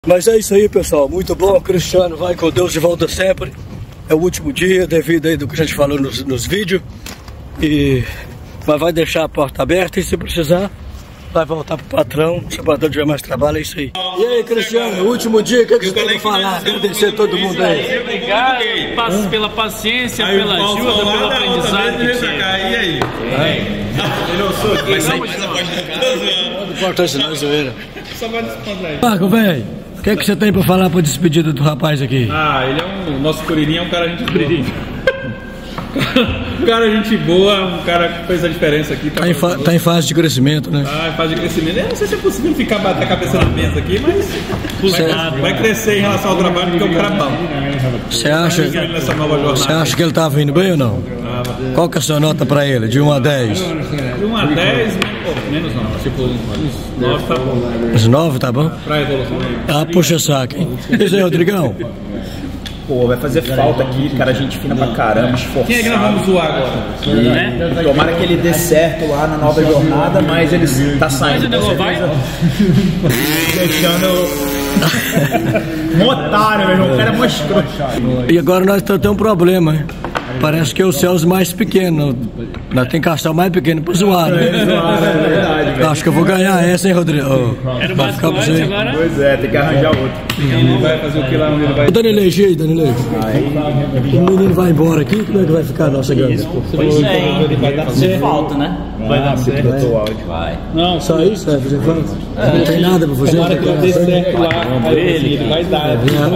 Mas é isso aí, pessoal, muito bom. O Cristiano vai com Deus de volta sempre. É o último dia, devido aí do que a gente falou nos vídeos. Mas vai deixar a porta aberta e se precisar, vai voltar pro patrão. Se o patrão tiver mais trabalho, é isso aí. E aí, Cristiano, último dia, o que você tem pra falar? Agradecer a todo mundo aí. Obrigado pela paciência, pela ajuda, pelo aprendizado. E aí? Vai sair mais Não importa isso não, zoeira. Só vai descontrair. Marco, velho, o que é que você tem pra falar pra despedida do rapaz aqui? Ah, ele é nosso Curirinha é um cara gente boa. Um cara gente boa, um cara que fez a diferença aqui. Tá em fase de crescimento, né? Ah, em fase de crescimento. Eu não sei se é possível ficar bater a cabeça na mesa aqui, mas vai crescer em relação ao trabalho, porque é um cara bom. Você acha que ele tá vindo bem ou não? Qual que é a sua nota pra ele, de 1 a 10? De 1 a 10, menos não. Tipo, uns 9 tá bom. Uns 9, tá bom? Pra evolução. Ah, puxa saco, hein? Isso aí, Rodrigão. Pô, vai fazer falta aqui, cara, gente fina pra caramba, esforçado. Quem é que nós vamos zoar agora? Tomara que ele dê certo lá na nova jornada, mas ele tá saindo. Mas o negócio vai? Deixando um otário, meu irmão, o cara mostrou. E agora nós temos um problema, hein? Parece que é o Celso mais pequeno. Nós temos que achar o mais pequeno pra zoar, né? Acho que eu vou ganhar essa, hein, Rodrigo? Era o Vai ficar pra você. agora? Pois é, tem que arranjar outro. Ele vai fazer o que lá onde ele vai? Danilei, aí, Danilei. O menino vai embora aqui, como é que vai ficar a nossa grana? Pois é, hein? Vai dar certo. Falta, né? Vai dar certo. Vai. Não, Só isso, vai fazer falta? Não tem nada pra fazer? Tomara que dê certo lá, ele vai dar.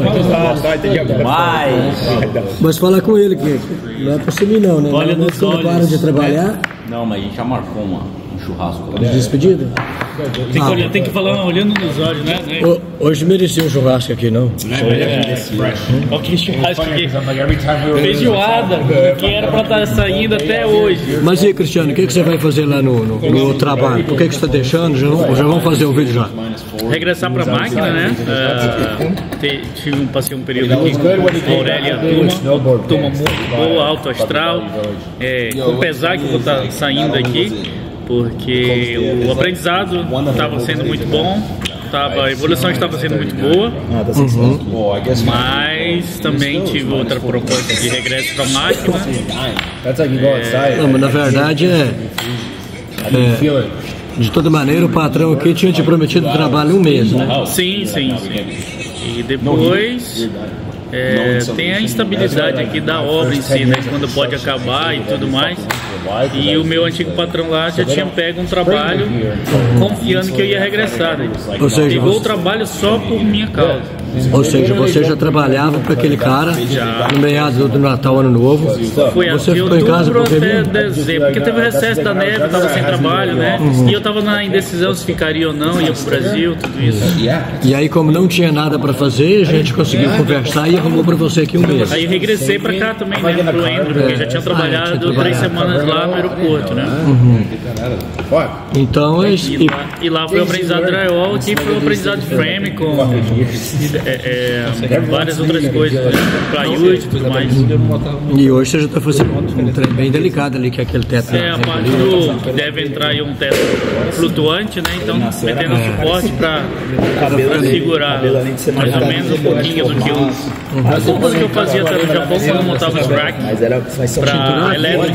Mas fala com ele que não é pra sumir não, né? Olha Não é nos quando olhos. para de trabalhar, Não, mas a gente já marcou um churrasco lá. de despedida. tem que falar olhando nos olhos, né? Hoje merecia um churrasco aqui, não? Olha que churrasco aqui. Feijoada, que era pra estar saindo até hoje. Mas e aí, Cristiano, o que você vai fazer lá no trabalho? Por que você está deixando? Já vamos fazer o vídeo já. Regressar pra máquina, né? Passei um período aqui com a Aurélia turma muito boa, alto astral. Apesar que eu vou estar saindo aqui, porque o aprendizado estava sendo muito bom, a evolução estava sendo muito boa, mas também tive outra proposta de regresso para a máquina. Não, mas na verdade de toda maneira o patrão aqui tinha te prometido trabalho 1 mês, né? Sim. E depois tem a instabilidade aqui da obra em si, né? Quando pode acabar e tudo mais. E o meu antigo patrão lá já tinha pego um trabalho confiando que eu ia regressar, né? Ou seja, pegou o trabalho só por minha causa. Ou seja, você já trabalhava para aquele cara no meado do Natal, Ano Novo. Foi Você de ficou em casa outubro porque até dezembro, porque teve o recesso da neve, eu estava sem trabalho, né? E eu estava na indecisão se ficaria ou não, ia pro Brasil, tudo isso. E aí, como não tinha nada para fazer, a gente conseguiu conversar e arrumou para você aqui 1 mês. Aí eu regressei pra cá também, né, pro Endro, porque já tinha trabalhado 3 semanas lá no aeroporto, né? Então, E lá foi o aprendizado de drywall, aqui foi o aprendizado de frame, com várias outras coisas, né? Plywood e tudo mais. e hoje você já está fazendo um trem bem delicado ali, que é aquele teto. A parte do que deve entrar aí um teto flutuante, né? Então metendo suporte pra segurar mais ou menos um pouquinho do que eu fazia até no Japão quando eu montava os racks pra elétrica.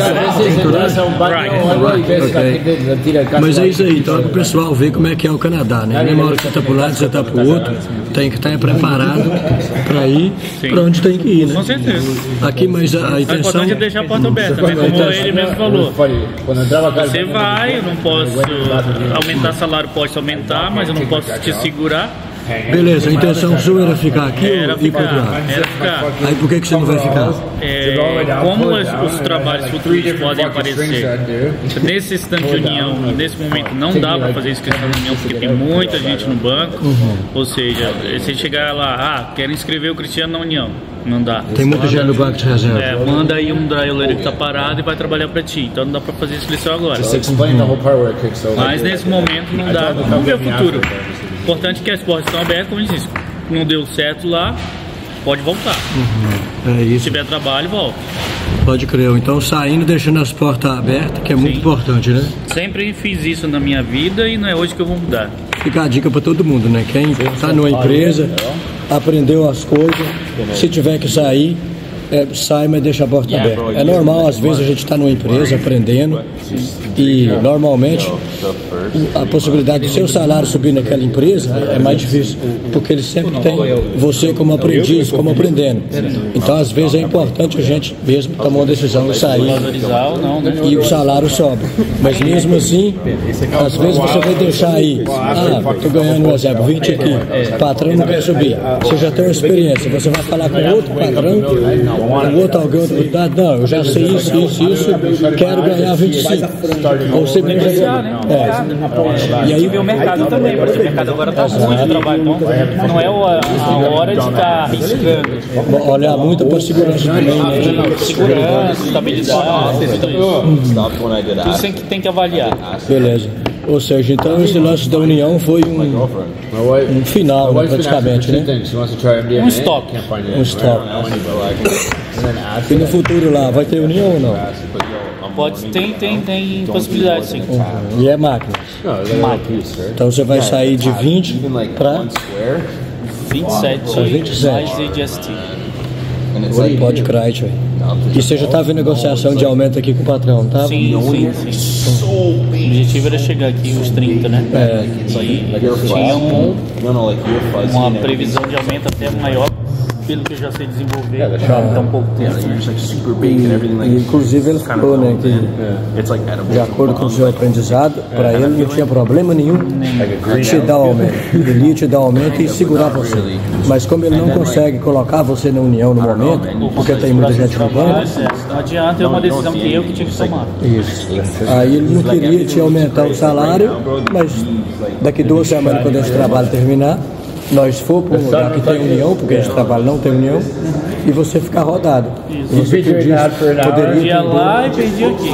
Mas é isso aí, então é para o pessoal ver como é que é o Canadá, né? Na hora que você está para um lado, você está para o outro, tem que estar preparado para ir para onde tem que ir, né? Com certeza. Aqui, mas a O intenção... importante é deixar a porta aberta, né? Como ele mesmo falou. Você vai, eu não posso aumentar salário, pode aumentar, mas eu não posso te segurar. Beleza, a intenção sua era ficar aqui ou ir para outro lado? Era ficar. Aí por que você não vai ficar? Como os trabalhos futuros podem aparecer nesse instante de união, nesse momento não dá para fazer inscrição de união porque tem muita gente no banco, ou seja, se chegar lá, quero inscrever o Cristiano na união, não dá. Tem muita gente no banco de reserva. Manda aí um drywall que tá parado e vai trabalhar para ti, então não dá para fazer inscrição agora. Mas nesse momento não dá, vamos ver o futuro. O importante é que as portas estão abertas, como eu disse, não deu certo lá, pode voltar. É Se isso, tiver trabalho, volta. pode crer. Então saindo, deixando as portas abertas, que é muito importante, né? Sempre fiz isso na minha vida e não é hoje que eu vou mudar. fica a dica para todo mundo, né? Quem está numa empresa, aprendeu as coisas, se tiver que sair, sai, mas deixa a porta aberta. É normal, às vezes a gente está numa empresa aprendendo e normalmente a possibilidade do seu salário subir naquela empresa é mais difícil, porque eles sempre têm você como aprendiz, como aprendendo. Então às vezes é importante a gente mesmo tomar uma decisão de sair e o salário sobe. Mas mesmo assim, às vezes você vai deixar aí, estou ganhando, um exemplo, 20 aqui, o patrão não quer subir, você já tem uma experiência, você vai falar com outro patrão, com outro alguém, outra unidade, não, eu já sei isso, quero ganhar 25. Ou você mesmo já... E aí vê o mercado também, porque o mercado agora está muito trabalho, então não é a hora de estar arriscando. Olhar muito para segurança também, né? Segurança, estabilidade, tudo isso tem que avaliar. Beleza. Ou seja, então esse lance da união foi um final, né, praticamente, né? Um stop. Um stop. E no futuro lá, vai ter união ou não? Pode, tem possibilidade, sim. E é máquinas? Então você vai sair de 20 para 27 mais AGST. Pode crer, velho. E você já estava em negociação de aumento aqui com o patrão, tá? Sim. O objetivo era chegar aqui os 30, né? Isso aí tinha uma previsão de aumento até maior, pelo que eu já sei desenvolver há um pouco tempo. Inclusive ele falou, né, que de acordo com o seu aprendizado, para ele não tinha problema nenhum te dar aumento. Ele ia te dar aumento e segurar você. Mas como ele não consegue colocar você na união no momento, porque tem muita gente no banco, não adianta, é uma decisão que eu tive que tomar. Isso. Aí ele não queria te aumentar o salário, mas daqui 2 semanas, quando esse trabalho terminar, nós for para um lugar que tem união, porque esse trabalho não tem união, e você ficar rodado. Você poderia lá e perdi aqui.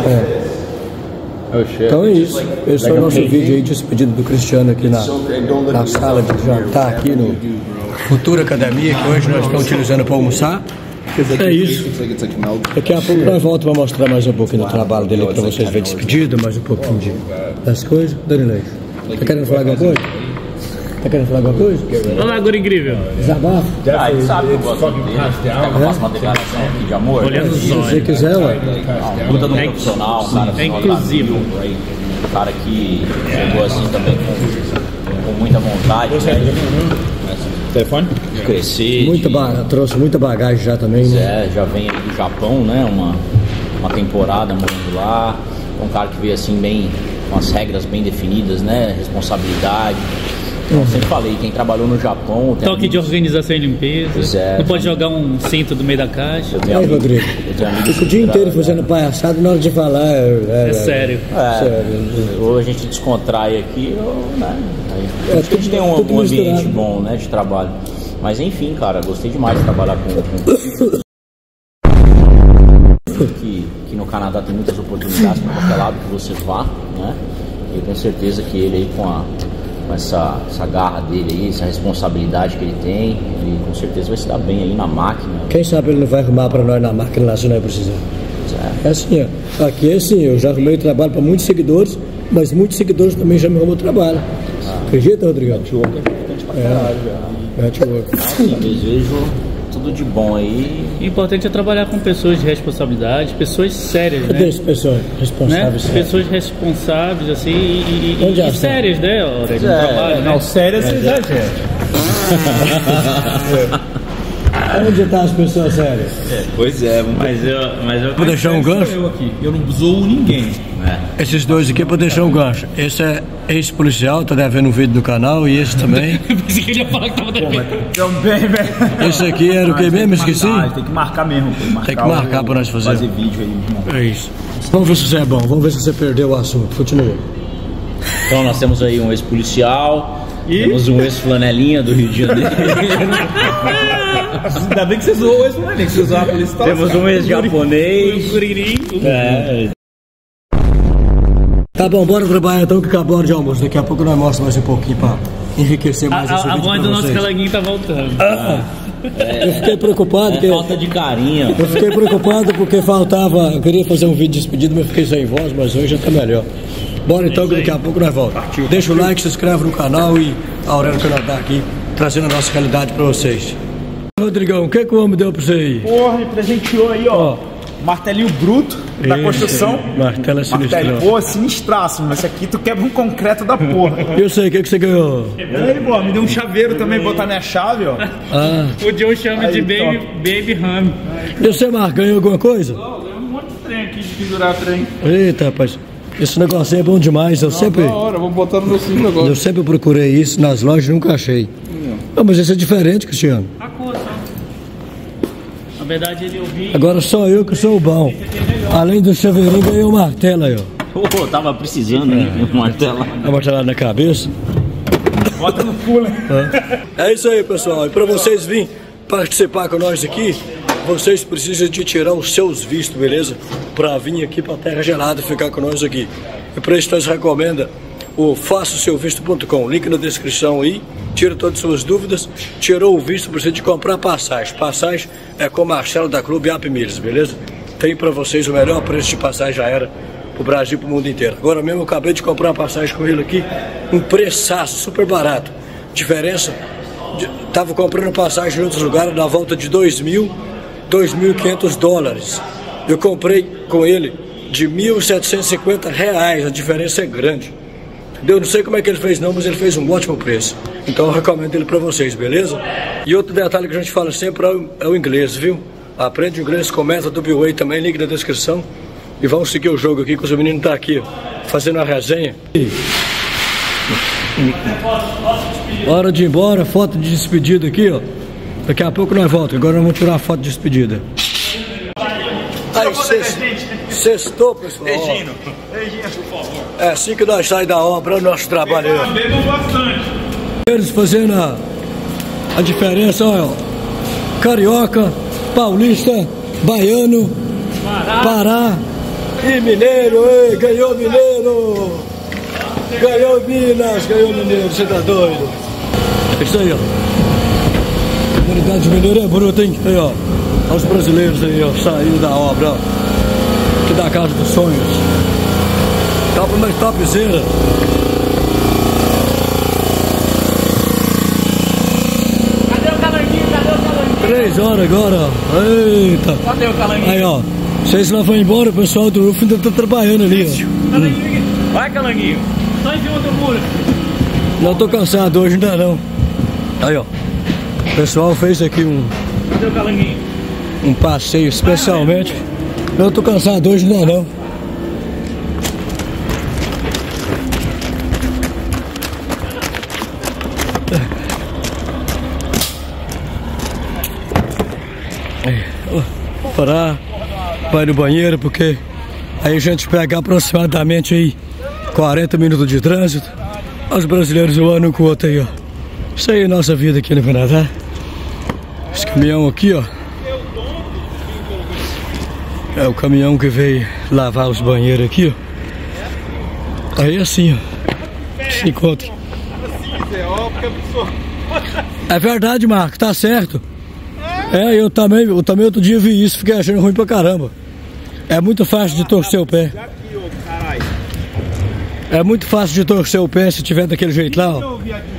Então é isso. Esse é o nosso vídeo aí de despedida do Cristiano aqui na sala de jantar aqui no Futura Academia, que hoje nós estamos utilizando para almoçar. É isso. Daqui a pouco nós voltamos para mostrar mais um pouquinho do trabalho dele para vocês verem despedida, mais um pouquinho das coisas. Danilei, tá querendo falar alguma coisa? Tá querendo falar alguma coisa? Olá, agora incrível. Desabafo? Ele sabe que eu gosto dele. Eu faço uma declaração aqui de amor. Olhando os olhos. Se você quiser, ué. Puta do profissional, um cara inclusive. Um cara que chegou assim também com muita vontade, né? Telefone? De crescer. Trouxe muita bagagem já também, né? Já vem aí do Japão, né? Uma temporada morando lá. Um cara que veio assim bem, com as regras bem definidas, né? Responsabilidade. Eu sempre falei, quem trabalhou no Japão... Toque de organização e limpeza. Não pode jogar um cinto do meio da caixa. Aí, Rodrigo, fica o dia inteiro fazendo palhaçada na hora de falar. É sério. Ou a gente descontrai aqui, ou, né? A gente tem um ambiente bom, né, de trabalho. Mas enfim, cara, gostei demais de trabalhar com que no Canadá tem muitas oportunidades para qualquer lado que você vá, né? E eu tenho certeza que ele aí com essa garra dele aí, essa responsabilidade que ele tem, ele com certeza vai se dar bem aí na máquina. Quem sabe ele não vai arrumar para nós na máquina lá se nós precisar. É assim, ó. Aqui é assim, eu já arrumei trabalho para muitos seguidores, mas muitos seguidores também já me arrumou trabalho. Acredita, Rodrigo? Desejo tudo de bom aí. O importante é trabalhar com pessoas de responsabilidade, pessoas sérias, né? Cadê pessoas responsáveis? Né? Pessoas responsáveis, assim, e sérias, né? Hora de trabalho, não, sérias você exagera. Onde estão as pessoas sérias? Pois é, mas eu vou deixar um gancho. Eu não zoo ninguém. Esses dois aqui é pra deixar um gancho. Esse é ex-policial, tá devendo um vídeo do canal, e esse também. Eu pensei que ele ia falar que tava devendo. Também, velho. Esse aqui era o que mesmo? Esqueci? Tem que marcar mesmo. Tem que marcar pra nós fazer vídeo aí. É isso. Vamos ver se você é bom, vamos ver se você perdeu o assunto. Continua. Então nós temos aí um ex-policial, temos um ex-flanelinha do Rio de Janeiro. Ainda bem que você zoou o ex-flanelinha, que você zoou a polícia. Temos um ex-japonês. Tá bom, bora trabalhar então que acabou a hora de almoço. Daqui a pouco nós mostramos mais um pouquinho pra enriquecer mais esse vídeo. A voz do nosso coleguinha tá voltando. Eu fiquei preocupado. Falta de carinho. Eu fiquei preocupado porque faltava. Eu queria fazer um vídeo de despedida, mas eu fiquei sem voz, mas hoje já tá melhor. Bora então que daqui a pouco nós voltamos. Deixa o like, se inscreve no canal e a Aurélio Canadá aqui, trazendo a nossa realidade pra vocês. Rodrigão, o que o homem deu pra você aí? Porra, me presenteou aí, ó. Martelinho bruto da construção. Martelo é sinistro. Pô, sinistraço, mas esse aqui tu quebra um concreto da porra. Eu sei, o que você ganhou? E aí, pô, me deu um chaveiro também, botar minha chave, ó. O Joe chama aí, de Baby Ram. E você, Marco, ganhou alguma coisa? Ganhou um monte de trem aqui, de pendurar trem. Eita, rapaz, esse negócio aí é bom demais. Eu sempre. Da hora, vou botar no meu cinto agora. Eu sempre procurei isso nas lojas e nunca achei. Não, mas esse é diferente, Cristiano. A cor só. Na verdade, ele ouviu. Agora só eu que sou o bom. Além do chaveirinho, ganhei o martelo aí, ó. Tava precisando, né? Um martelo. A martelada na cabeça. Bota no pulo. É isso aí, pessoal. E para vocês virem participar com nós aqui, vocês precisam de tirar os seus vistos, beleza? Para vir aqui para Terra Gelada e ficar com nós aqui. E para isso nós recomenda o façaoseuvisto.com, link na descrição aí. Tira todas as suas dúvidas. Tirou o visto, precisa de comprar passagem. Passagem é com Marcelo da Clube App Milhas, beleza? Tem para vocês o melhor preço de passagem aérea pro Brasil e pro mundo inteiro. Agora mesmo eu acabei de comprar uma passagem com ele aqui, um preçaço, super barato. Diferença, tava comprando passagem em outros lugares na volta de 2.000, 2.500 dólares. Eu comprei com ele de R$1.750, a diferença é grande. Eu não sei como é que ele fez não, mas ele fez um ótimo preço. Então eu recomendo ele pra vocês, beleza? E outro detalhe que a gente fala sempre é o inglês, viu? Aprende inglês, comenta do B-Way também, link na descrição. E vamos seguir o jogo aqui, que os meninos tá aqui, ó, fazendo a resenha. Hora de ir embora, foto de despedida aqui, ó. Daqui a pouco nós voltamos, agora nós vamos tirar a foto de despedida. Aí, sextou, pessoal. Beijinho, por favor. É assim que nós saímos da obra, é o nosso trabalho. Eles fazendo a diferença, olha, ó. Carioca, paulista, baiano, Pará e mineiro, ei, ganhou mineiro! Ganhou Minas, ganhou mineiro, você tá doido? É isso aí, ó. A comunidade mineira é bruta, hein? Aí, ó. Olha os brasileiros aí, ó, saindo da obra, ó. Aqui da Casa dos Sonhos. Top, mas topzera. Cadê o calanguinho? 3 horas agora, ó. Eita. Cadê o calanguinho? Aí, ó. Vocês lá vão embora, o pessoal do Rufo ainda tá trabalhando ali, ó. Vai, calanguinho. Só em cima do muro. Não tô cansado hoje ainda não. Aí, ó. O pessoal fez aqui Cadê o calanguinho? um passeio especialmente. Não tô cansado hoje ainda não. Vou parar, vai no banheiro, porque aí a gente pega aproximadamente aí 40 minutos de trânsito. Os brasileiros voando um com o outro aí, ó. Isso aí é a nossa vida aqui no Canadá. Esse caminhão aqui, ó, é o caminhão que veio lavar os banheiros aqui, ó. Aí assim, ó, se encontra. É verdade, Marco, tá certo. É, eu também outro dia vi isso, fiquei achando ruim pra caramba. É muito fácil de torcer o pé. É muito fácil de torcer o pé se tiver daquele jeito lá, ó.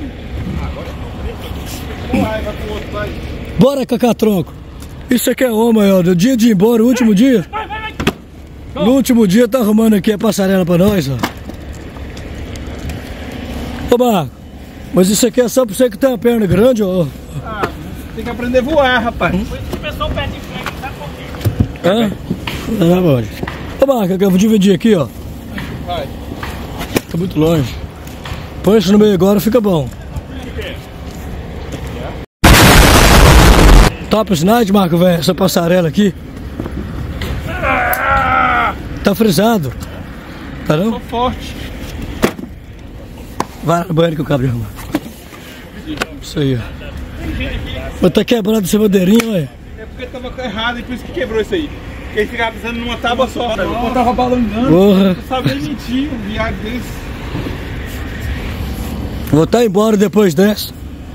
Bora, Cacatronco. Isso aqui é homem, ó. No dia de ir embora, o último dia. No último dia tá arrumando aqui a passarela pra nós, ó. Ô, Marco, mas isso aqui é só pra você que tem uma perna grande, ó. Tem que aprender a voar, rapaz. Começou o pé de frente, sabe por quê? Hã? Não, pode. Ô, Marco, eu vou dividir aqui, ó. Vai. Tá muito longe. Põe isso no meio agora, fica bom. Top Night, Marco, velho, essa passarela aqui. Tá frisado. Tá não? Tô forte. Vai no banheiro que eu acabo de arrumar. Isso aí, ó. Mas tá quebrado essa bandeirinha, ué. É porque tava errado e por isso que quebrou isso aí. Porque ele ficava pisando numa tábua só. Eu tava balangando. Porra. Não sabia mentir, um viado desse. Vou estar embora depois dessa.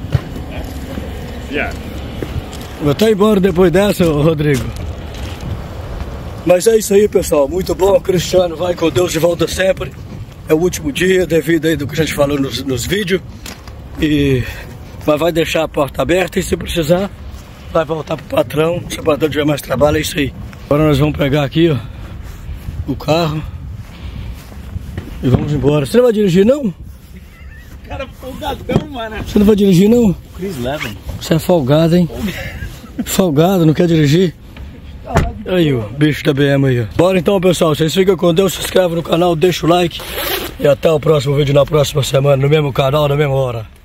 Vou estar embora depois dessa, Rodrigo. Mas é isso aí, pessoal. Muito bom. Cristiano vai com Deus de volta sempre. é o último dia devido aí do que a gente falou nos vídeos. Mas vai deixar a porta aberta e se precisar, vai voltar pro patrão. Se o patrão tiver mais trabalho, é isso aí. Agora nós vamos pegar aqui, ó, o carro e vamos embora. Você não vai dirigir, não? Cara, folgadão, mano. Você não vai dirigir, não? Chris Levin. Você é folgado, hein? Folgado, não quer dirigir? Aí, o bicho da BM aí, ó. Bora então, pessoal. Vocês ficam com Deus, se inscreve no canal, deixa o like. E até o próximo vídeo na próxima semana, no mesmo canal, na mesma hora.